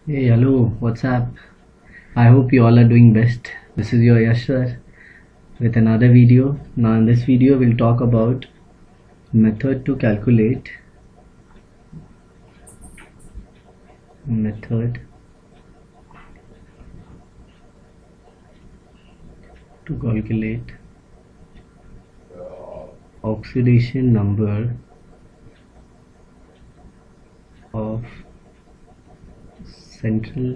Hey, hello, what's up? I hope you all are doing best. This is your Yashwar with another video. Now, in this video, we'll talk about method to calculate method to calculate oxidation number of central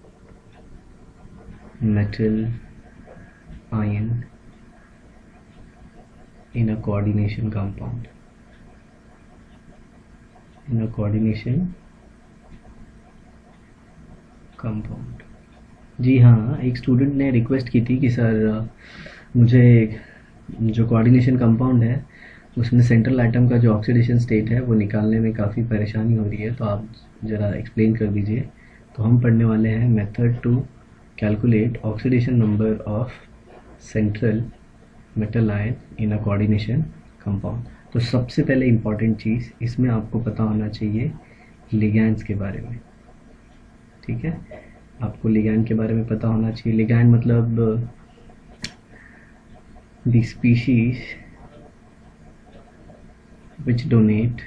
metal ion in a coordination compound. जी हाँ, एक student ने request की थी कि sir मुझे जो coordination compound है उसमें सेंट्रल एटम का जो ऑक्सीडेशन स्टेट है वो निकालने में काफ़ी परेशानी हो रही है, तो आप ज़रा एक्सप्लेन कर दीजिए। तो हम पढ़ने वाले हैं method to calculate oxidation number of central metal ion in a coordination compound. तो सबसे पहले इम्पॉर्टेंट चीज़ इसमें आपको पता होना चाहिए लिगैंड्स के बारे में। ठीक है, आपको लिगैंड के बारे में पता होना चाहिए। लिगैंड मतलब the species which donate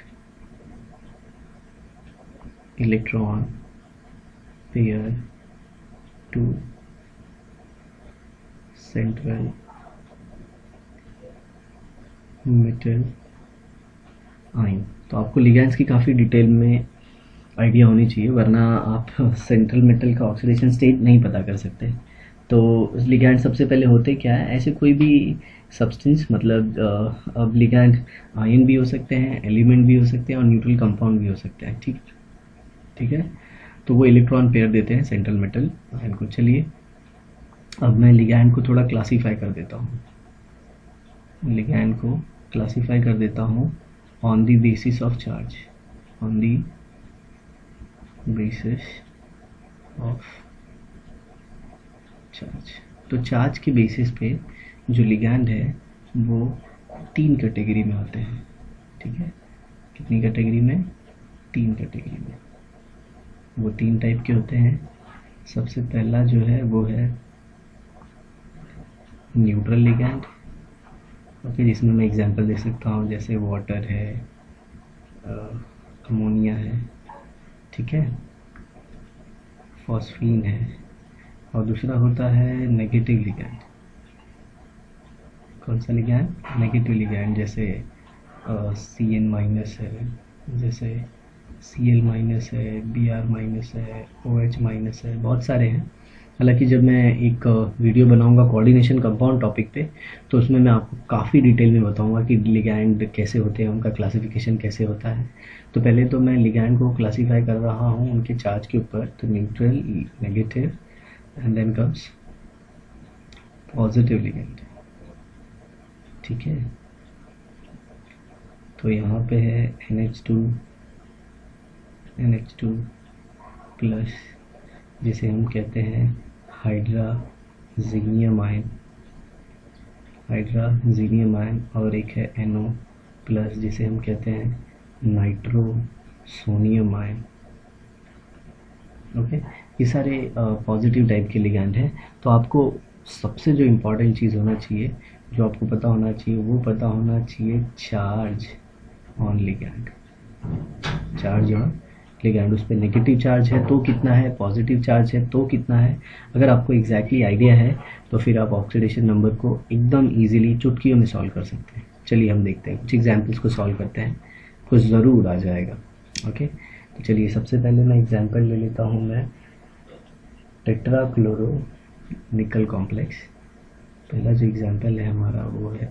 electron pair to central metal ion। तो आपको लिगैंड्स की काफ़ी डिटेल में आइडिया होनी चाहिए, वरना आप सेंट्रल मेटल का ऑक्सीडेशन स्टेट नहीं पता कर सकते। तो लिगैंड सबसे पहले होते क्या है, ऐसे कोई भी सब्सटेंस मतलब अब लिगैंड आयन भी हो सकते हैं, एलिमेंट भी हो सकते हैं और न्यूट्रल कंपाउंड भी हो सकते हैं। ठीक है, तो वो इलेक्ट्रॉन पेयर देते हैं सेंट्रल मेटल आयन को। चलिए अब मैं लिगैंड को थोड़ा क्लासीफाई कर देता हूँ। लिगैंड को क्लासीफाई कर देता हूँ on the basis of charge, on the basis of charge. तो चार्ज के बेसिस पे जो लिगैंड है वो 3 कैटेगरी में होते हैं। ठीक है, कितनी कैटेगरी में? 3 कैटेगरी में। वो 3 टाइप के होते हैं। सबसे पहला जो है वो है न्यूट्रल लिगैंड। ओके, जिसमें मैं एग्जांपल दे सकता हूँ, जैसे वाटर है, अमोनिया है, ठीक है, फॉस्फीन है। और दूसरा होता है नेगेटिव लिगैंड। कौन सा लिगैंड? नेगेटिव लिगैंड, जैसे CN माइनस है, जैसे Cl माइनस है, Br माइनस है, OH माइनस है, बहुत सारे हैं। हालांकि जब मैं एक वीडियो बनाऊंगा कोऑर्डिनेशन कंपाउंड टॉपिक पे, तो उसमें मैं आपको काफ़ी डिटेल में बताऊंगा कि लिगैंड कैसे होते हैं, उनका क्लासिफिकेशन कैसे होता है। तो पहले तो मैं लिगैंड को क्लासीफाई कर रहा हूँ उनके चार्ज के ऊपर। तो neutral, negative and then comes positive ligand. ठीक है, तो यहाँ पे है NH2 प्लस, जिसे हम कहते हैं हाइड्राजीनियम आयन, और एक है NO प्लस, जिसे हम कहते हैं नाइट्रोसोनियम आयन। ओके, ये सारे पॉजिटिव टाइप के लिगैंड हैं। तो आपको सबसे जो इम्पोर्टेंट चीज़ होना चाहिए, जो आपको पता होना चाहिए, वो पता होना चाहिए charge on ligand. Charge on ligand, उस पर नेगेटिव चार्ज है तो कितना है, पॉजिटिव चार्ज है तो कितना है। अगर आपको एग्जैक्टली आइडिया है तो फिर आप ऑक्सीडेशन नंबर को एकदम इजीली चुटकियों में सॉल्व कर सकते हैं। चलिए हम देखते हैं, कुछ एग्जांपल्स को सॉल्व करते हैं, कुछ ज़रूर आ जाएगा। ओके, तो चलिए सबसे पहले मैं एग्जांपल ले लेता हूँ। मैं टेट्राक्लोरो निकल कॉम्प्लेक्स, पहला जो एग्जांपल है हमारा वो है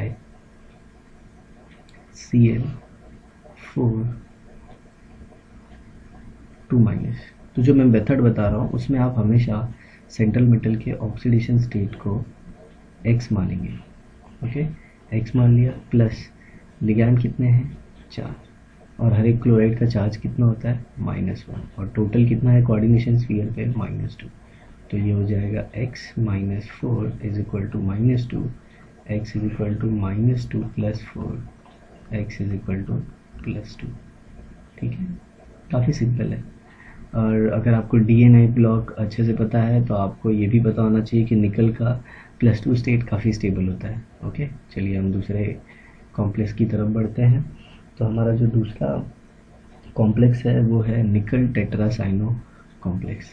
NiCl4 तो जो मैं मेथड बता रहा हूँ उसमें आप हमेशा सेंट्रल मेटल के ऑक्सीडेशन स्टेट को X मानेंगे। ओके, X मान लिया, प्लस लिगैंड कितने हैं? 4, और हर एक क्लोराइड का चार्ज कितना होता है? -1, और टोटल कितना है कोऑर्डिनेशन स्फीयर पे? -2। तो ये हो जाएगा x - 4 is equal to -2, x is equal to -2 + 4, x is equal to +2। ठीक है, काफ़ी सिंपल है। और अगर आपको डीएनए ब्लॉक अच्छे से पता है तो आपको ये भी पता होना चाहिए कि निकल का +2 स्टेट काफ़ी स्टेबल होता है। ओके, चलिए हम दूसरे कॉम्प्लेक्स की तरफ बढ़ते हैं। तो हमारा जो दूसरा कॉम्प्लेक्स है वो है निकल टेट्रासाइनो कॉम्प्लेक्स,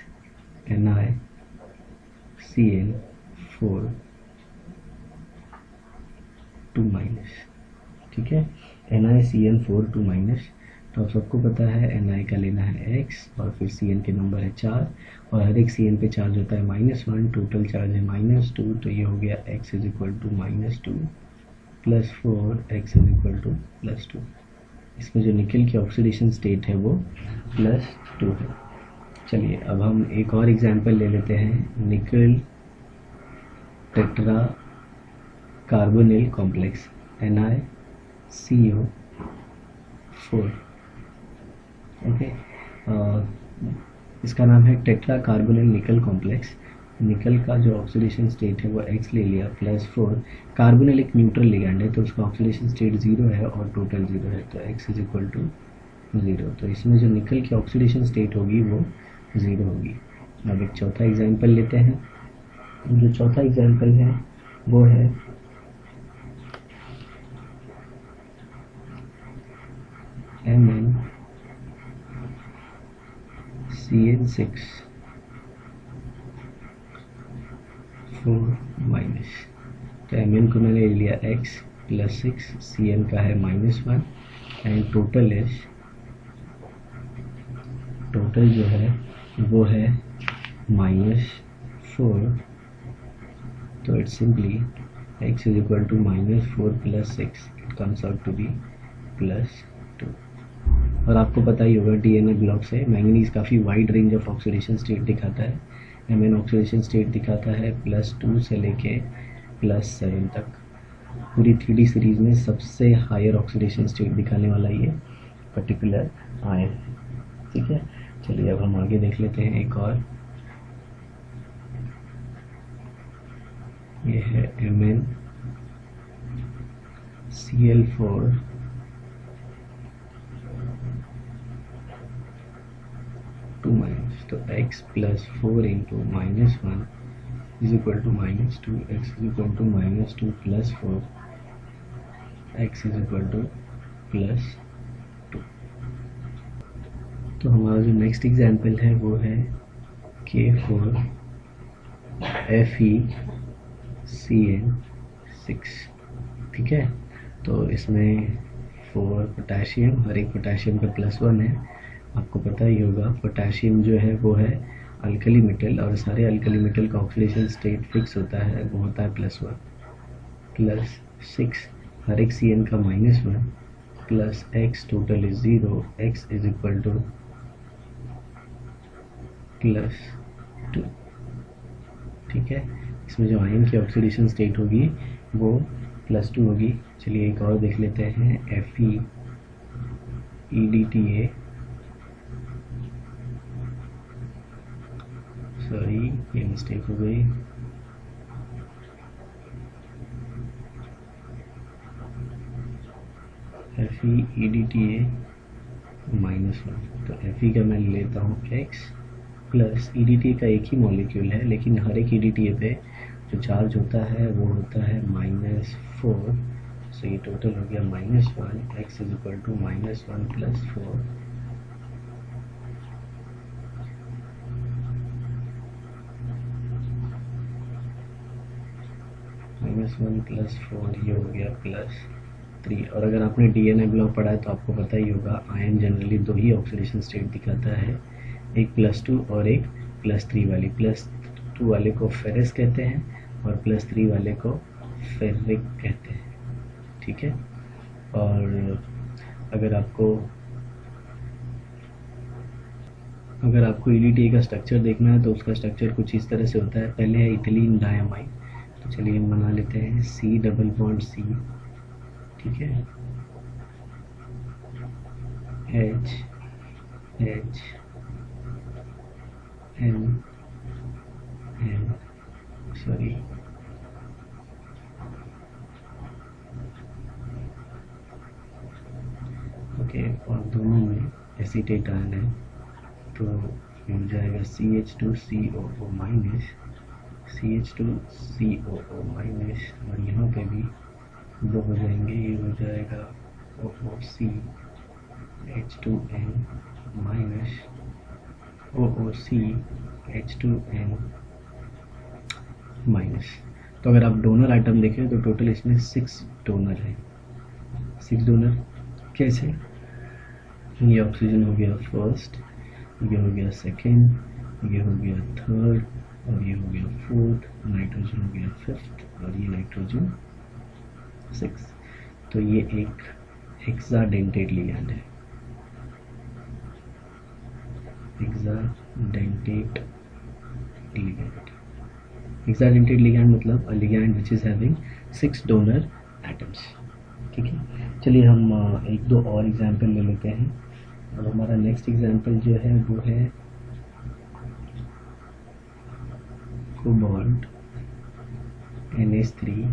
NiCl4 2-। ठीक है, NiCl4 2-। तो आप सबको पता है Na का लेना है x और फिर Cl के नंबर है 4 और हर एक Cl पे चार्ज होता है -1, टोटल चार्ज है -2। तो ये हो गया x = -2 + 4 x = +2। इसमें जो निकल की ऑक्सीडेशन स्टेट है वो +2 है। चलिए अब हम एक और एग्जांपल ले लेते हैं, निकल tetra carbonyl complex NiCO4। Okay, इसका नाम है टेट्रा कार्बोनिल निकल कॉम्प्लेक्स। निकल का जो ऑक्सीडेशन स्टेट है वो x ले लिया +4। कार्बोनिल एक न्यूट्रल लिगैंड है तो उसका ऑक्सीडेशन स्टेट 0 है और टोटल 0 है, तो x = 0। तो इसमें जो निकल की ऑक्सीडेशन स्टेट होगी वो 0 होगी। अब एक चौथा एग्जांपल लेते हैं। जो चौथा एग्जांपल है वो है MnCl6 4-। तो Mn को मैंने ले लिया x + 6, Cn का है -1 एंड टोटल जो है वो है -4। तो it's simply x = -4 + 6, it comes out to be +2। और आपको पता ही होगा डीएनए ब्लॉक से मैंगनीज काफ़ी wide range of oxidation state दिखाता है। Mn ऑक्सीडेशन स्टेट दिखाता है +2 से लेके +7 तक। पूरी 3D सीरीज में सबसे हायर ऑक्सीडेशन स्टेट दिखाने वाला ये पर्टिकुलर आयन। ठीक है, चलिए अब हम आगे देख लेते हैं एक और। ये है MnCl4 2-। तो x + 4 × -1 = -2, x = -2 + 4, x = +2। तो हमारा जो नेक्स्ट एग्जांपल है वो है K4FeCN6। ठीक है, तो इसमें 4 पोटाशियम, हर एक पोटाशियम का +1 है। आपको पता ही होगा पोटाशियम जो है वो है अल्कली मेटल और सारे अल्कली मेटल का ऑक्सीडेशन स्टेट फिक्स होता है, वो होता है +1 + 6, हर एक Cn का -1 + x, टोटल इज 0, x = +2। ठीक है, इसमें जो आयन की ऑक्सीडेशन स्टेट होगी वो +2 होगी। चलिए एक और देख लेते हैं, FeEDTA, सॉरी ये मिस्टेक हो गई, FeEDTA -1। तो Fe का मैं लेता हूँ x प्लस EDTA का एक ही मॉलिक्यूल है लेकिन हर एक EDTA पे जो चार्ज होता है वो होता है -4। सो ये टोटल हो गया -1, x = -1 + 4 -1 + 4, ये हो गया +3। और अगर आपने डीएनए ब्लॉक पढ़ा है तो आपको पता ही होगा आयन जनरली 2 ही ऑक्सीडेशन स्टेट दिखाता है, एक +2 और एक +3 वाली। +2 वाले को फेरस कहते हैं और +3 वाले को फेरिक कहते हैं। ठीक है, और अगर आपको EDTA का स्ट्रक्चर देखना है तो उसका स्ट्रक्चर कुछ इस तरह से होता है। पहले है इथिलीन डायमाइन, तो चलिए हम बना लेते हैं C डबल बॉन्ड C। ठीक है, H H N N sorry okay, और दोनों में एसीटेट आयन है तो ये हो जाएगा CH2COO माइनस CH2COO माइनस, और यहाँ पे भी दो हो जाएंगे, ये हो जाएगा OOC H2N minus OOC H2N minus. तो अगर आप डोनर आइटम देखें तो टोटल इसमें 6 डोनर है। 6 डोनर कैसे? ये ऑक्सीजन हो गया फर्स्ट, ये हो गया सेकेंड, ये हो गया थर्ड, और ये हो गया फोर्थ, नाइट्रोजन हो गया फिफ्थ, और ये नाइट्रोजन सिक्स। तो ये एक हेक्साडेंटेट लिगैंड है। हेक्साडेंटेट लिगैंड, हेक्साडेंटेट लिगैंड मतलब a ligand which is having 6 donor atoms। ठीक है, चलिए हम एक दो और एग्जांपल ले लेते हैं। अब हमारा नेक्स्ट एग्जांपल जो है वो है कोबाल्ट NH3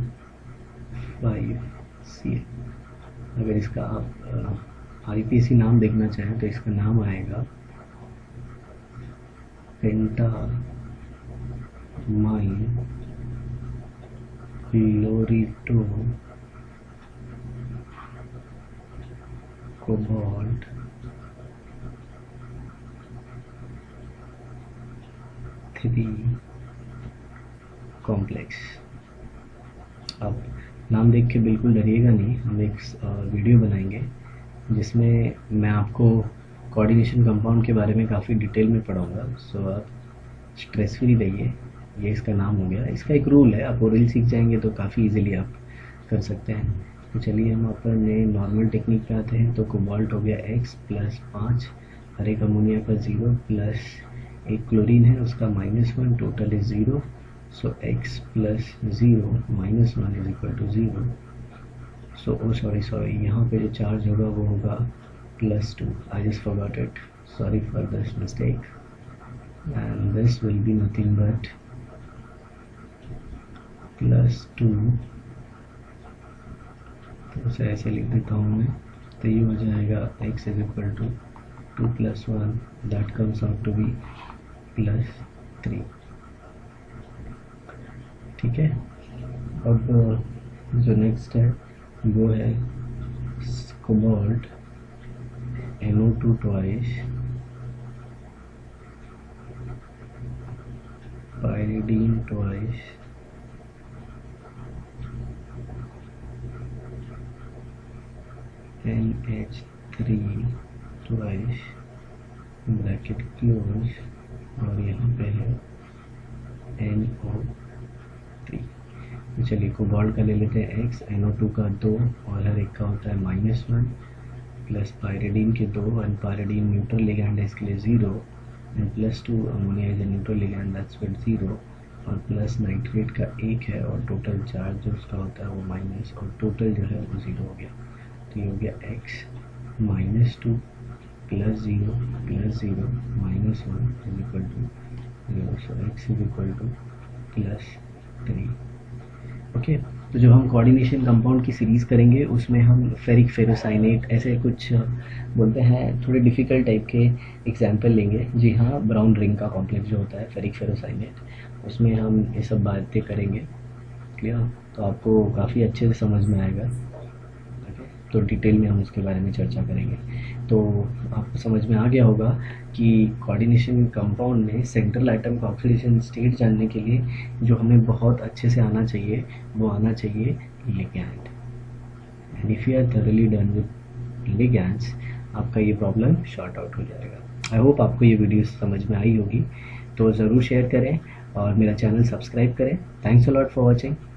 5Cl। अगर इसका आप IPAC नाम देखना चाहें तो इसका नाम आएगा पेंटामाइन क्लोरीटो कोबाल्ट 3 कॉम्प्लेक्स। अब नाम देख के बिल्कुल डरिएगा नहीं, हम एक वीडियो बनाएंगे जिसमें मैं आपको कोऑर्डिनेशन कंपाउंड के बारे में काफ़ी डिटेल में पढ़ाऊँगा। सो आप स्ट्रेस फ्री रहिए। ये इसका नाम हो गया। इसका एक रूल है, आप ओरली सीख जाएंगे तो काफ़ी इजीली आप कर सकते हैं। तो चलिए हम अपने नॉर्मल टेक्निक पे आते हैं। तो कोबाल्ट हो गया X प्लस 5, हर एक अमोनिया का 0 प्लस एक क्लोरीन है उसका -1, total is 0। So X plus 0 minus 1 is equal to 0। So sorry यहाँ पे जो चार्ज होगा वो होगा +2। I just forgot it, sorry for this mistake, and this will be nothing but +2। तो उसे ऐसे लिख देता हूँ मैं। तो ये हो जाएगा X is equal to 2 + 1, that comes out to be +3। ठीक है, अब जो नेक्स्ट है वो है cobalt NO2 twice, pyridine twice, NH3 twice, bracket close, और यहाँ पे है NO3। तो चलिए कोबाल्ट का ले लेते हैं X, NO2 का 2 और हर एक का होता है -1, प्लस पायरिडीन के 2, एंड पायरिडीन न्यूट्रल लिगैंड है इसके लिए 0, and +2 ammonia is a neutral ligand that's with 0, और प्लस नाइट्रेट का 1 है और टोटल चार्ज जो उसका होता है वो माइनस, और टोटल जो है वो 0 हो गया। तो ये हो गया X -2 +0 +0 -1 is equal to 0। So X is equal to +3। Okay, तो जब हम कोऑर्डिनेशन कंपाउंड की सीरीज़ करेंगे उसमें हम फेरिक फेरोसाइनेट ऐसे कुछ बोलते हैं थोड़े डिफ़िकल्ट टाइप के एग्जाम्पल लेंगे। जी हाँ, ब्राउन रिंग का कॉम्प्लेक्स जो होता है फेरिक फेरोसाइनेट, उसमें हम ये सब बातें करेंगे। क्लियर? तो आपको काफ़ी अच्छे से समझ में आएगा। तो डिटेल में हम उसके बारे में चर्चा करेंगे। तो आपको समझ में आ गया होगा कि कोऑर्डिनेशन कंपाउंड में सेंट्रल आइटम का ऑक्सीडेशन स्टेट जानने के लिए जो हमें बहुत अच्छे से आना चाहिए वो आना चाहिए ligand. And if you are thoroughly done with ligands आपका ये प्रॉब्लम शॉर्ट आउट हो जाएगा। आई होप आपको ये वीडियो समझ में आई होगी। तो ज़रूर शेयर करें और मेरा चैनल सब्सक्राइब करें। Thanks a lot for watching.